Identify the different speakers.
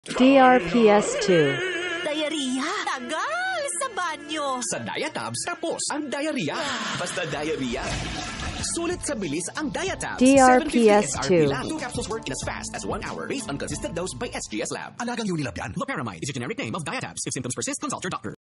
Speaker 1: DRPS 2.
Speaker 2: Diarrhea. Tagal sa banyo.
Speaker 3: Sa Diatabs, tapos ang diarrhea. Basta diarrhea. Sulit sa bilis ang Diatabs.
Speaker 1: DRPS 2.
Speaker 3: 2 capsules work in as fast as 1 hour based on consistent dose by SGS Lab. Alagang Unilab yan. Loperamide is a generic name of Diatabs. If symptoms persist, consult your doctor.